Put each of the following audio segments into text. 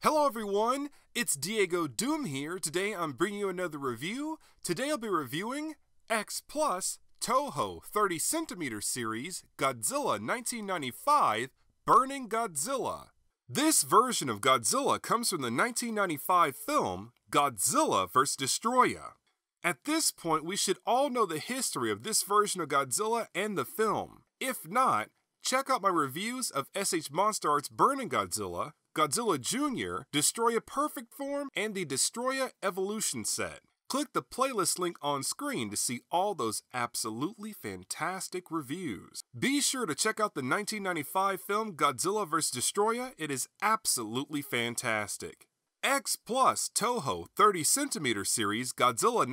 Hello everyone, it's DiegoDoom here. Today I'm bringing you another review. Today I'll be reviewing X Plus Toho 30cm series Godzilla 1995 Burning Godzilla. This version of Godzilla comes from the 1995 film Godzilla vs. Destroya. At this point, we should all know the history of this version of Godzilla and the film. If not, check out my reviews of S.H.Monsterarts Burning Godzilla, Godzilla Jr., Destroya Perfect Form, and the Destroya Evolution set. Click the playlist link on screen to see all those absolutely fantastic reviews. Be sure to check out the 1995 film Godzilla vs. Destroya. It is absolutely fantastic. X Plus Toho 30cm series Godzilla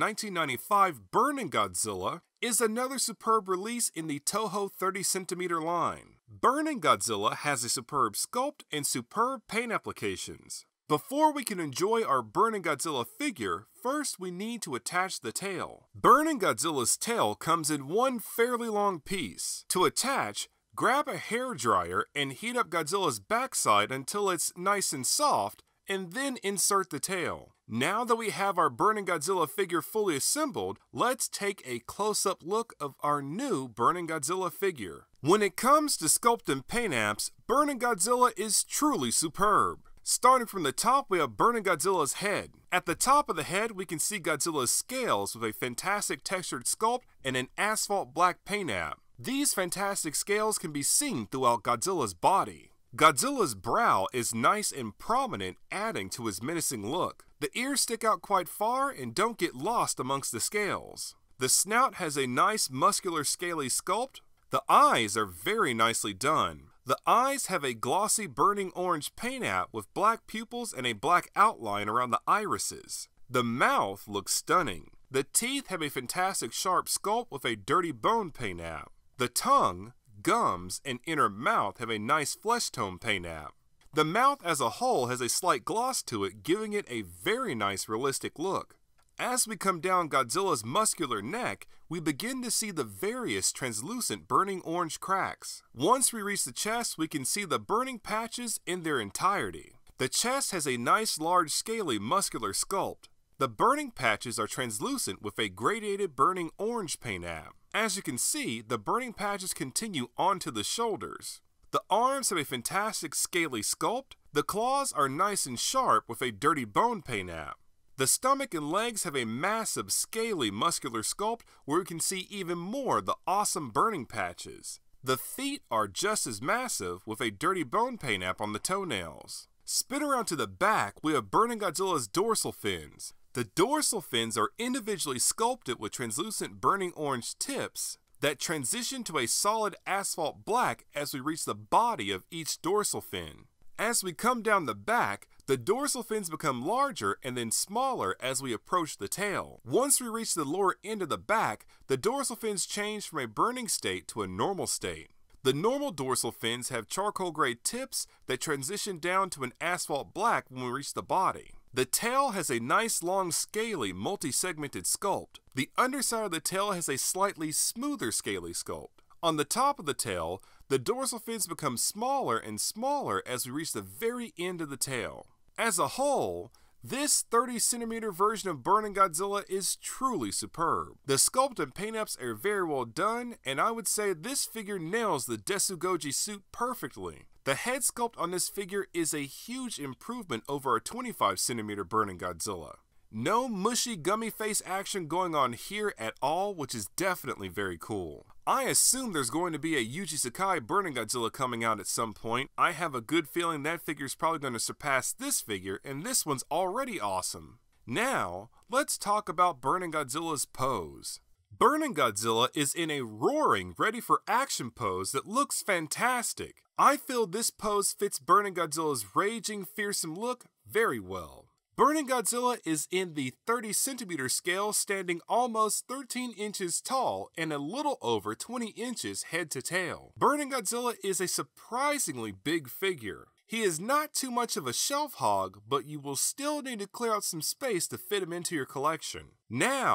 1995 Burning Godzilla is another superb release in the Toho 30cm line. Burning Godzilla has a superb sculpt and superb paint applications. Before we can enjoy our Burning Godzilla figure, first we need to attach the tail. Burning Godzilla's tail comes in one fairly long piece. To attach, grab a hairdryer and heat up Godzilla's backside until it's nice and soft, and then insert the tail. Now that we have our Burning Godzilla figure fully assembled, let's take a close-up look of our new Burning Godzilla figure. When it comes to sculpt and paint apps, Burning Godzilla is truly superb. Starting from the top, we have Burning Godzilla's head. At the top of the head, we can see Godzilla's scales with a fantastic textured sculpt and an asphalt black paint app. These fantastic scales can be seen throughout Godzilla's body. Godzilla's brow is nice and prominent, adding to his menacing look. The ears stick out quite far and don't get lost amongst the scales. The snout has a nice muscular scaly sculpt. The eyes are very nicely done. The eyes have a glossy burning orange paint app with black pupils and a black outline around the irises. The mouth looks stunning. The teeth have a fantastic sharp sculpt with a dirty bone paint app. The tongue, gums, and inner mouth have a nice flesh tone paint app. The mouth as a whole has a slight gloss to it, giving it a very nice realistic look. As we come down Godzilla's muscular neck, we begin to see the various translucent burning orange cracks. Once we reach the chest, we can see the burning patches in their entirety. The chest has a nice large scaly muscular sculpt. The burning patches are translucent with a gradated burning orange paint app. As you can see, the burning patches continue onto the shoulders. The arms have a fantastic scaly sculpt. The claws are nice and sharp with a dirty bone paint app. The stomach and legs have a massive scaly muscular sculpt where we can see even more of the awesome burning patches. The feet are just as massive with a dirty bone paint app on the toenails. Spin around to the back, we have Burning Godzilla's dorsal fins. The dorsal fins are individually sculpted with translucent burning orange tips that transition to a solid asphalt black as we reach the body of each dorsal fin. As we come down the back, the dorsal fins become larger and then smaller as we approach the tail. Once we reach the lower end of the back, the dorsal fins change from a burning state to a normal state. The normal dorsal fins have charcoal gray tips that transition down to an asphalt black when we reach the body. The tail has a nice long scaly multi-segmented sculpt. The underside of the tail has a slightly smoother scaly sculpt. On the top of the tail, the dorsal fins become smaller and smaller as we reach the very end of the tail. As a whole, this 30cm version of Burning Godzilla is truly superb. The sculpt and paint apps are very well done, and I would say this figure nails the Desugoji suit perfectly. The head sculpt on this figure is a huge improvement over our 25cm Burning Godzilla. No mushy gummy face action going on here at all, which is definitely very cool. I assume there's going to be a Yuji Sakai Burning Godzilla coming out at some point. I have a good feeling that figure is probably going to surpass this figure, and this one's already awesome. Now, let's talk about Burning Godzilla's pose. Burning Godzilla is in a roaring, ready for action pose that looks fantastic. I feel this pose fits Burning Godzilla's raging, fearsome look very well. Burning Godzilla is in the 30cm scale, standing almost 13 inches tall and a little over 20 inches head to tail. Burning Godzilla is a surprisingly big figure. He is not too much of a shelf hog, but you will still need to clear out some space to fit him into your collection. Now,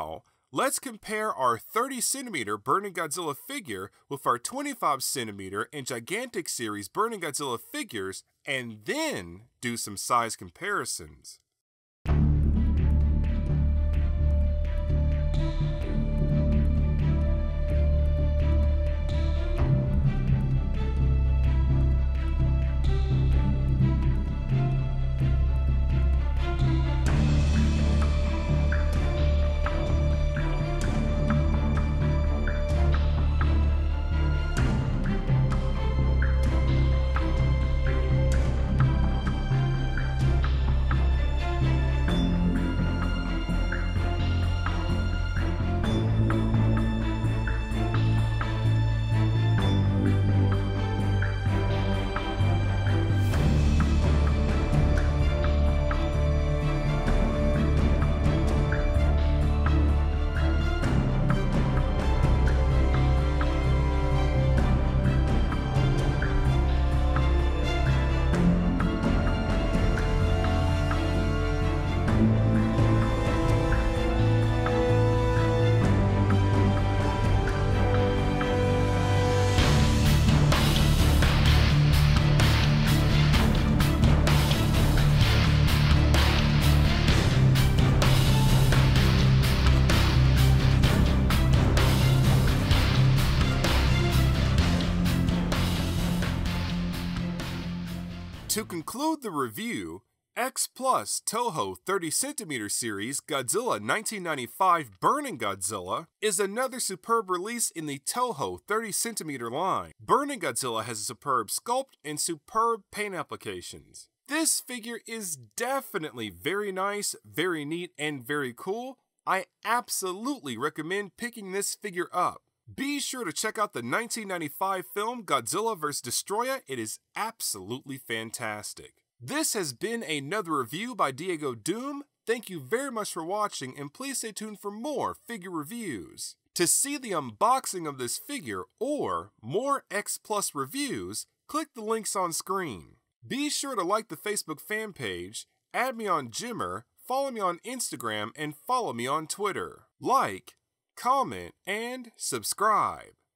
Let's compare our 30cm Burning Godzilla figure with our 25cm and gigantic series Burning Godzilla figures, and then do some size comparisons. To conclude the review, X Plus Toho 30cm series Godzilla 1995 Burning Godzilla is another superb release in the Toho 30cm line. Burning Godzilla has a superb sculpt and superb paint applications. This figure is definitely very nice, very neat, and very cool. I absolutely recommend picking this figure up. Be sure to check out the 1995 film Godzilla vs. Destroya. It is absolutely fantastic. This has been another review by DiegoDoom. Thank you very much for watching, and please stay tuned for more figure reviews. To see the unboxing of this figure or more X Plus reviews, click the links on screen. Be sure to like the Facebook fan page, add me on Gemr, follow me on Instagram, and follow me on Twitter. Like, comment, and subscribe.